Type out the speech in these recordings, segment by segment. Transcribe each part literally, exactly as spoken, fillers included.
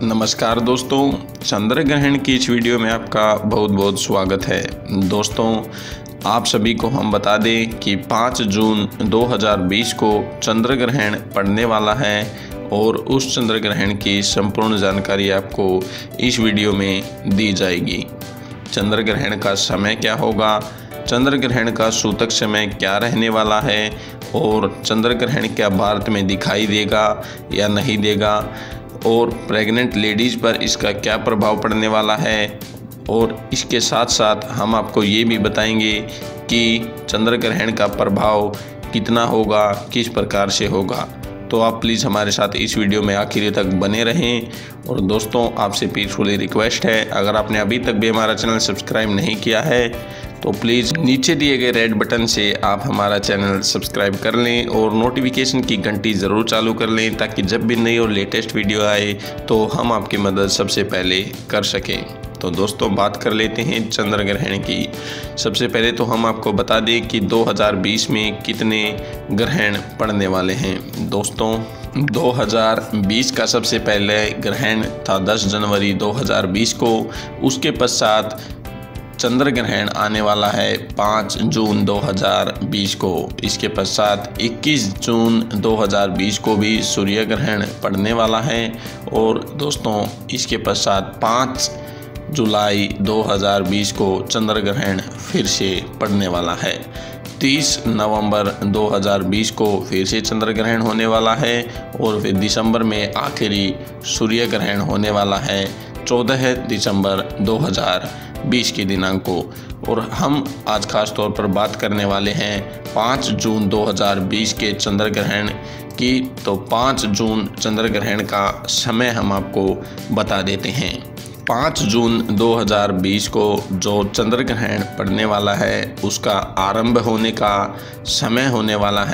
नमस्कार दोस्तों, चंद्र ग्रहण की इस वीडियो में आपका बहुत बहुत स्वागत है। दोस्तों, आप सभी को हम बता दें कि पाँच जून दो हज़ार बीस को चंद्र ग्रहण पड़ने वाला है और उस चंद्र ग्रहण की संपूर्ण जानकारी आपको इस वीडियो में दी जाएगी। चंद्र ग्रहण का समय क्या होगा, चंद्र ग्रहण का सूतक समय क्या रहने वाला है और चंद्र ग्रहण क्या भारत में दिखाई देगा या नहीं देगा, और प्रेग्नेंट लेडीज़ पर इसका क्या प्रभाव पड़ने वाला है। और इसके साथ साथ हम आपको ये भी बताएंगे कि चंद्र ग्रहण का प्रभाव कितना होगा, किस प्रकार से होगा। तो आप प्लीज़ हमारे साथ इस वीडियो में आखिर तक बने रहें। और दोस्तों, आपसे पीसफुली रिक्वेस्ट है, अगर आपने अभी तक भी हमारा चैनल सब्सक्राइब नहीं किया है तो प्लीज़ नीचे दिए गए रेड बटन से आप हमारा चैनल सब्सक्राइब कर लें और नोटिफिकेशन की घंटी ज़रूर चालू कर लें, ताकि जब भी नई और लेटेस्ट वीडियो आए तो हम आपकी मदद सबसे पहले कर सकें। तो दोस्तों, बात कर लेते हैं चंद्र ग्रहण की। सबसे पहले तो हम आपको बता दें कि दो हज़ार बीस में कितने ग्रहण पड़ने वाले हैं। दोस्तों, दो हज़ार बीस का सबसे पहले ग्रहण था दस जनवरी दो हज़ार बीस को। उसके पश्चात चंद्र ग्रहण आने वाला है पाँच जून दो हज़ार बीस को। इसके पश्चात इक्कीस जून दो हज़ार बीस को भी सूर्य ग्रहण पड़ने वाला है। और दोस्तों, इसके पश्चात पाँच जुलाई दो हज़ार बीस को चंद्र ग्रहण फिर से पड़ने वाला है। तीस नवंबर दो हज़ार बीस को फिर से चंद्र ग्रहण होने वाला है और फिर दिसंबर में आखिरी सूर्य ग्रहण होने वाला है चौदह दिसंबर दो हज़ार बीस के दिनांक को। और हम आज खास तौर पर बात करने वाले हैं पाँच जून दो हज़ार बीस के चंद्र ग्रहण की। तो पाँच जून चंद्र ग्रहण का समय हम आपको बता देते हैं। पाँच जून दो हज़ार बीस को जो चंद्र ग्रहण पड़ने वाला है उसका आरंभ होने का समय होने वाला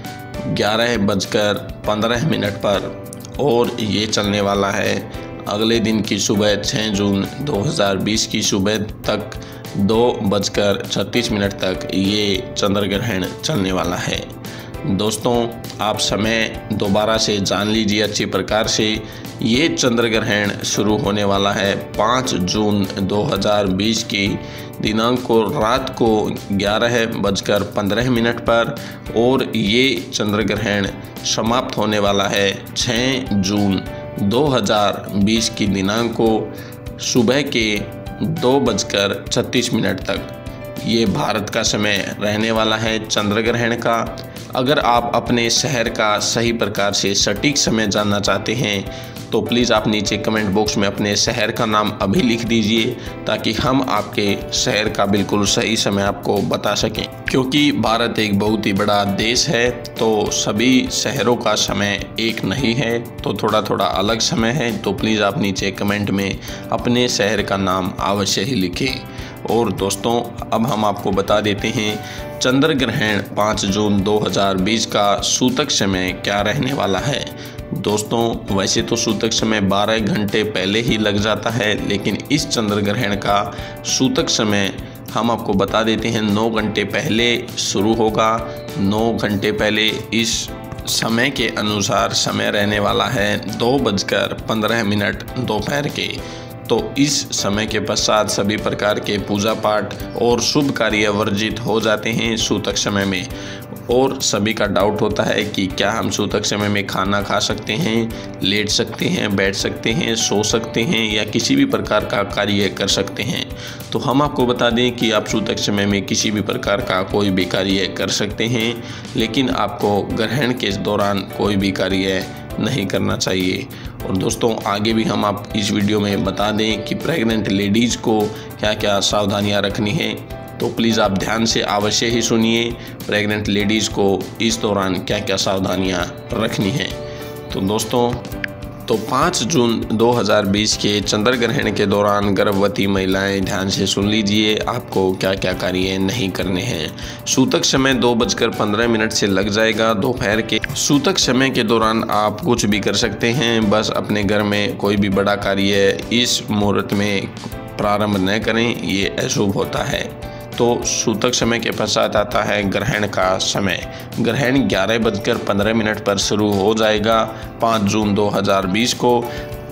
है ग्यारह बजकर पंद्रह मिनट पर, और ये चलने वाला है अगले दिन की सुबह छः जून दो हज़ार बीस की सुबह तक। दो बजकर छत्तीस मिनट तक ये चंद्र ग्रहण चलने वाला है। दोस्तों, आप समय दोबारा से जान लीजिए अच्छी प्रकार से। ये चंद्र ग्रहण शुरू होने वाला है पाँच जून दो हज़ार बीस की दिनांक को रात को ग्यारह बजकर पंद्रह मिनट पर, और ये चंद्र ग्रहण समाप्त होने वाला है छः जून दो हज़ार बीस की दिनांक को सुबह के दो बजकर छत्तीस मिनट तक। ये भारत का समय रहने वाला है चंद्र ग्रहण का। अगर आप अपने शहर का सही प्रकार से सटीक समय जानना चाहते हैं तो प्लीज़ आप नीचे कमेंट बॉक्स में अपने शहर का नाम अभी लिख दीजिए, ताकि हम आपके शहर का बिल्कुल सही समय आपको बता सकें। क्योंकि भारत एक बहुत ही बड़ा देश है तो सभी शहरों का समय एक नहीं है, तो थोड़ा थोड़ा अलग समय है। तो प्लीज़ आप नीचे कमेंट में अपने शहर का नाम अवश्य ही लिखें। और दोस्तों, अब हम आपको बता देते हैं चंद्र ग्रहण पाँच जून दो हज़ार बीस का सूतक समय क्या रहने वाला है। दोस्तों, वैसे तो सूतक समय बारह घंटे पहले ही लग जाता है, लेकिन इस चंद्र ग्रहण का सूतक समय हम आपको बता देते हैं नौ घंटे पहले शुरू होगा। नौ घंटे पहले इस समय के अनुसार समय रहने वाला है दो बजकर पंद्रह मिनट दोपहर के। तो इस समय के पश्चात सभी प्रकार के पूजा पाठ और शुभ कार्य वर्जित हो जाते हैं सूतक समय में। और सभी का डाउट होता है कि क्या हम सूतक समय में खाना खा सकते हैं, लेट सकते हैं, बैठ सकते हैं, सो सकते हैं या किसी भी प्रकार का कार्य कर सकते हैं। तो हम आपको बता दें कि आप सूतक समय में किसी भी प्रकार का कोई भी कार्य कर सकते हैं, लेकिन आपको ग्रहण के दौरान कोई भी कार्य नहीं करना चाहिए। और दोस्तों, आगे भी हम आप इस वीडियो में बता दें कि प्रेग्नेंट लेडीज़ को क्या क्या सावधानियां रखनी है। तो प्लीज़ आप ध्यान से अवश्य ही सुनिए प्रेग्नेंट लेडीज़ को इस दौरान क्या क्या सावधानियां रखनी है। तो दोस्तों, तो पाँच जून दो हज़ार बीस के चंद्र ग्रहण के दौरान गर्भवती महिलाएं ध्यान से सुन लीजिए आपको क्या क्या कार्य नहीं करने हैं। सूतक समय दो बजकर पंद्रह मिनट से लग जाएगा दोपहर के। सूतक समय के दौरान आप कुछ भी कर सकते हैं, बस अपने घर में कोई भी बड़ा कार्य इस मुहूर्त में प्रारंभ न करें, ये अशुभ होता है। तो सूतक समय के पश्चात आता है ग्रहण का समय। ग्रहण ग्यारह बजकर पंद्रह मिनट पर शुरू हो जाएगा पाँच जून दो हज़ार बीस को।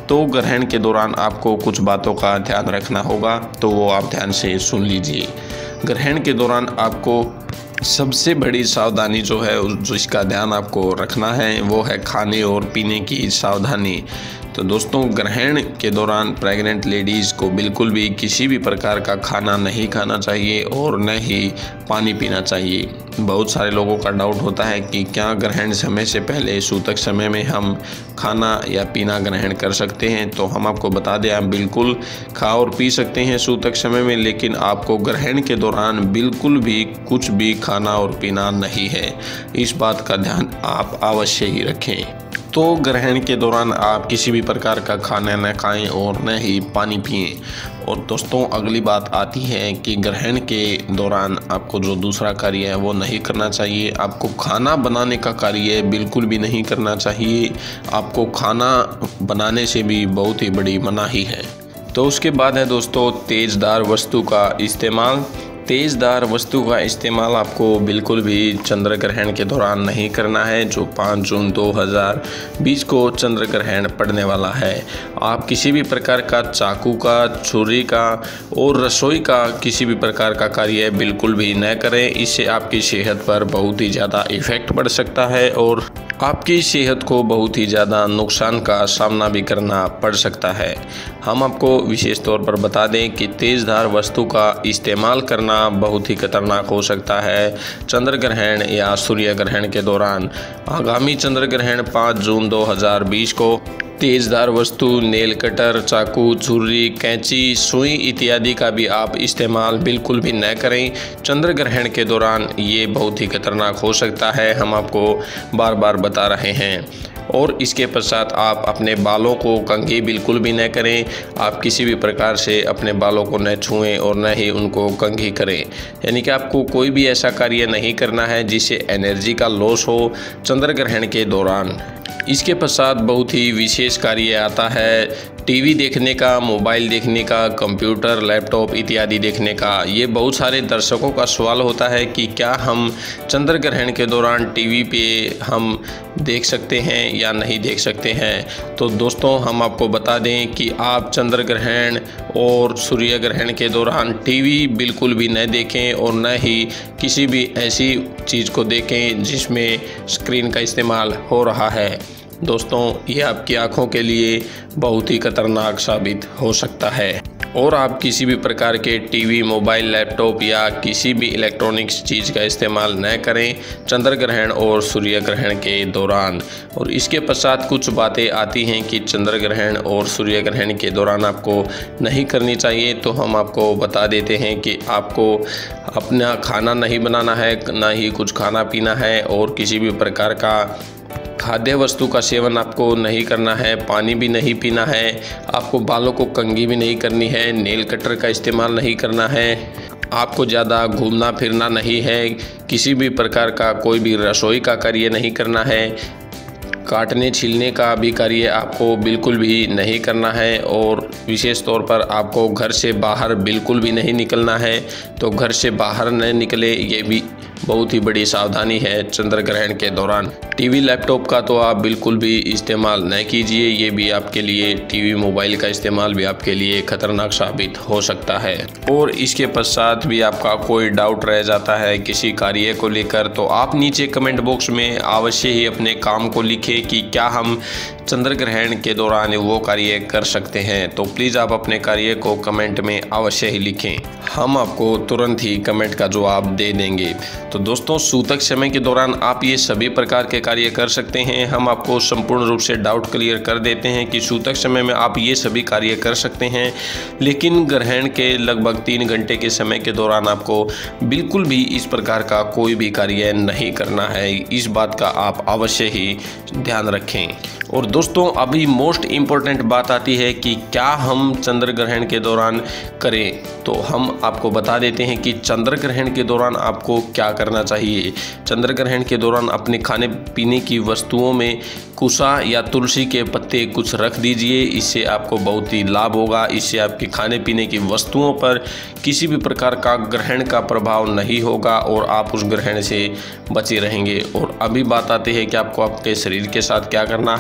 तो ग्रहण के दौरान आपको कुछ बातों का ध्यान रखना होगा, तो वो आप ध्यान से सुन लीजिए। ग्रहण के दौरान आपको सबसे बड़ी सावधानी जो है जो इसका ध्यान आपको रखना है वो है खाने और पीने की सावधानी। तो दोस्तों, ग्रहण के दौरान प्रेग्नेंट लेडीज़ को बिल्कुल भी किसी भी प्रकार का खाना नहीं खाना चाहिए और न ही पानी पीना चाहिए। बहुत सारे लोगों का डाउट होता है कि क्या ग्रहण समय से पहले सूतक समय में हम खाना या पीना ग्रहण कर सकते हैं। तो हम आपको बता दें, आप बिल्कुल खा और पी सकते हैं सूतक समय में, लेकिन आपको ग्रहण के दौरान बिल्कुल भी कुछ भी खाना और पीना नहीं है। इस बात का ध्यान आप अवश्य ही रखें। तो ग्रहण के दौरान आप किसी भी प्रकार का खाना न खाएं और न ही पानी पिएं। और दोस्तों, अगली बात आती है कि ग्रहण के दौरान आपको जो दूसरा कार्य है वो नहीं करना चाहिए। आपको खाना बनाने का कार्य बिल्कुल भी नहीं करना चाहिए। आपको खाना बनाने से भी बहुत ही बड़ी मनाही है। तो उसके बाद है दोस्तों तेज़दार वस्तु का इस्तेमाल। तेज़दार वस्तु का इस्तेमाल आपको बिल्कुल भी चंद्र ग्रहण के दौरान नहीं करना है, जो पाँच जून दो हज़ार बीस को चंद्र ग्रहण पड़ने वाला है। आप किसी भी प्रकार का चाकू का, छुरी का और रसोई का किसी भी प्रकार का कार्य बिल्कुल भी न करें। इससे आपकी सेहत पर बहुत ही ज़्यादा इफ़ेक्ट पड़ सकता है और आपकी सेहत को बहुत ही ज़्यादा नुकसान का सामना भी करना पड़ सकता है। हम आपको विशेष तौर पर बता दें कि तेज़धार वस्तु का इस्तेमाल करना बहुत ही खतरनाक हो सकता है चंद्र ग्रहण या सूर्य ग्रहण के दौरान। आगामी चंद्र ग्रहण पाँच जून दो हज़ार बीस को तेज़धार वस्तु, नेल कटर, चाकू, छुरी, कैंची, सुई इत्यादि का भी आप इस्तेमाल बिल्कुल भी न करें। चंद्र ग्रहण के दौरान ये बहुत ही खतरनाक हो सकता है, हम आपको बार बार बता रहे हैं। और इसके पश्चात आप अपने बालों को कंघी बिल्कुल भी न करें। आप किसी भी प्रकार से अपने बालों को न छुएं और न ही उनको कंघी करें। यानी कि आपको कोई भी ऐसा कार्य नहीं करना है जिससे एनर्जी का लॉस हो चंद्र ग्रहण के दौरान। इसके पश्चात बहुत ही विशेष कार्य आता है टीवी देखने का, मोबाइल देखने का, कंप्यूटर, लैपटॉप इत्यादि देखने का। ये बहुत सारे दर्शकों का सवाल होता है कि क्या हम चंद्र ग्रहण के दौरान टीवी पे हम देख सकते हैं या नहीं देख सकते हैं। तो दोस्तों, हम आपको बता दें कि आप चंद्र ग्रहण और सूर्य ग्रहण के दौरान टीवी बिल्कुल भी न देखें और न ही किसी भी ऐसी चीज़ को देखें जिसमें स्क्रीन का इस्तेमाल हो रहा है। दोस्तों, ये आपकी आँखों के लिए बहुत ही खतरनाक साबित हो सकता है और आप किसी भी प्रकार के टीवी, मोबाइल, लैपटॉप या किसी भी इलेक्ट्रॉनिक्स चीज़ का इस्तेमाल न करें चंद्र ग्रहण और सूर्य ग्रहण के दौरान। और इसके पश्चात कुछ बातें आती हैं कि चंद्र ग्रहण और सूर्य ग्रहण के दौरान आपको नहीं करनी चाहिए। तो हम आपको बता देते हैं कि आपको अपना खाना नहीं बनाना है, ना ही कुछ खाना पीना है और किसी भी प्रकार का खाद्य वस्तु का सेवन आपको नहीं करना है, पानी भी नहीं पीना है, आपको बालों को कंघी भी नहीं करनी है, नेल कटर का इस्तेमाल नहीं करना है, आपको ज़्यादा घूमना फिरना नहीं है, किसी भी प्रकार का कोई भी रसोई का कार्य नहीं करना है, काटने छीलने का भी कार्य आपको बिल्कुल भी नहीं करना है और विशेष तौर पर आपको घर से बाहर बिल्कुल भी नहीं निकलना है। तो घर से बाहर न निकले, ये भी बहुत ही बड़ी सावधानी है चंद्र ग्रहण के दौरान। टीवी, लैपटॉप का तो आप बिल्कुल भी इस्तेमाल न कीजिए, ये भी आपके लिए, टीवी, मोबाइल का इस्तेमाल भी आपके लिए खतरनाक साबित हो सकता है। और इसके पश्चात भी आपका कोई डाउट रह जाता है किसी कार्य को लेकर, तो आप नीचे कमेंट बॉक्स में अवश्य ही अपने काम को लिखें कि क्या हम चंद्र ग्रहण के दौरान वो कार्य कर सकते हैं। तो प्लीज़ आप अपने कार्य को कमेंट में अवश्य ही लिखें, हम आपको तुरंत ही कमेंट का जवाब दे देंगे। तो दोस्तों, सूतक समय के दौरान आप ये सभी प्रकार के कार्य कर सकते हैं। हम आपको संपूर्ण रूप से डाउट क्लियर कर देते हैं कि सूतक समय में आप ये सभी कार्य कर सकते हैं, लेकिन ग्रहण के लगभग तीन घंटे के समय के दौरान आपको बिल्कुल भी इस प्रकार का कोई भी कार्य नहीं करना है। इस बात का आप अवश्य ही ध्यान रखें। और दोस्तों, अभी मोस्ट इम्पोर्टेंट बात आती है कि क्या हम चंद्र ग्रहण के दौरान करें। तो हम आपको बता देते हैं कि चंद्र ग्रहण के दौरान आपको क्या करना चाहिए। चंद्र ग्रहण के दौरान अपने खाने पीने की वस्तुओं में कुसा या तुलसी के पत्ते कुछ रख दीजिए, इससे आपको बहुत ही लाभ होगा। इससे आपके खाने पीने की वस्तुओं पर किसी भी प्रकार का ग्रहण का प्रभाव नहीं होगा और आप उस ग्रहण से बचे रहेंगे। और अभी बात आती है कि आपको आपके शरीर के साथ क्या करना है।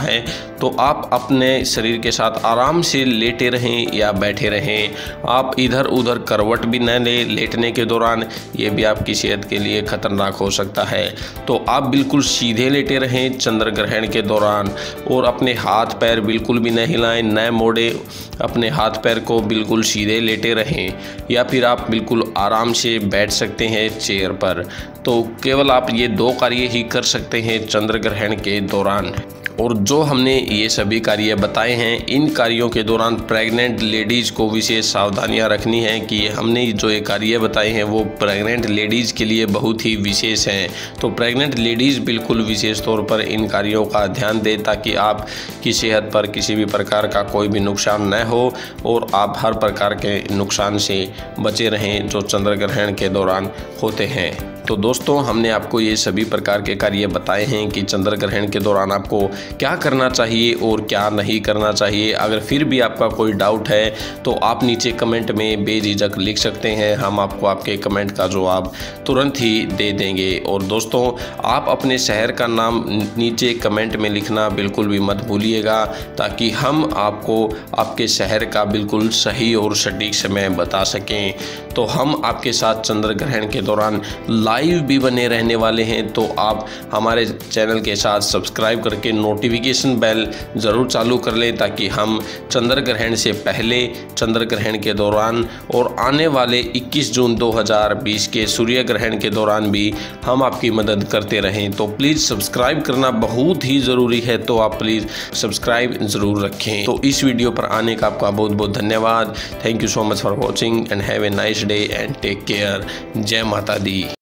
तो आप अपने शरीर के साथ आराम से लेटे रहें या बैठे रहें। आप इधर उधर करवट भी न लें लेटने के दौरान, ये भी आपकी सेहत के लिए खतरनाक हो सकता है। तो आप बिल्कुल सीधे लेटे रहें चंद्र ग्रहण के दौरान, और अपने हाथ पैर बिल्कुल भी न हिलाएं, न मोड़े, अपने हाथ पैर को बिल्कुल सीधे लेटे रहें। या फिर आप बिल्कुल आराम से बैठ सकते हैं चेयर पर। तो केवल आप ये दो कार्य ही कर सकते हैं चंद्र ग्रहण के दौरान। और जो हमने ये सभी कार्य बताए हैं, इन कार्यों के दौरान प्रेग्नेंट लेडीज़ को विशेष सावधानियां रखनी है कि हमने जो ये कार्य बताए हैं वो प्रेग्नेंट लेडीज़ के लिए बहुत ही विशेष हैं। तो प्रेग्नेंट लेडीज़ बिल्कुल विशेष तौर पर इन कार्यों का ध्यान दें, ताकि आपकी सेहत पर किसी भी प्रकार का कोई भी नुकसान न हो और आप हर प्रकार के नुकसान से बचे रहें जो चंद्र ग्रहण के दौरान होते हैं। तो दोस्तों, हमने आपको ये सभी प्रकार के कार्य बताए हैं कि चंद्र ग्रहण के दौरान आपको क्या करना चाहिए और क्या नहीं करना चाहिए। अगर फिर भी आपका कोई डाउट है तो आप नीचे कमेंट में बेझिझक लिख सकते हैं, हम आपको आपके कमेंट का जवाब तुरंत ही दे देंगे। और दोस्तों, आप अपने शहर का नाम नीचे कमेंट में लिखना बिल्कुल भी मत भूलिएगा, ताकि हम आपको आपके शहर का बिल्कुल सही और सटीक समय बता सकें। तो हम आपके साथ चंद्र ग्रहण के दौरान लाइव भी बने रहने वाले हैं। तो आप हमारे चैनल के साथ सब्सक्राइब करके नोटिफिकेशन बेल ज़रूर चालू कर लें, ताकि हम चंद्र ग्रहण से पहले, चंद्र ग्रहण के दौरान और आने वाले इक्कीस जून दो हज़ार बीस के सूर्य ग्रहण के दौरान भी हम आपकी मदद करते रहें। तो प्लीज़ सब्सक्राइब करना बहुत ही ज़रूरी है, तो आप प्लीज़ सब्सक्राइब ज़रूर रखें। तो इस वीडियो पर आने का आपका बहुत बहुत धन्यवाद। Thank you so much for watching and have a nice day and take care. जय माता दी।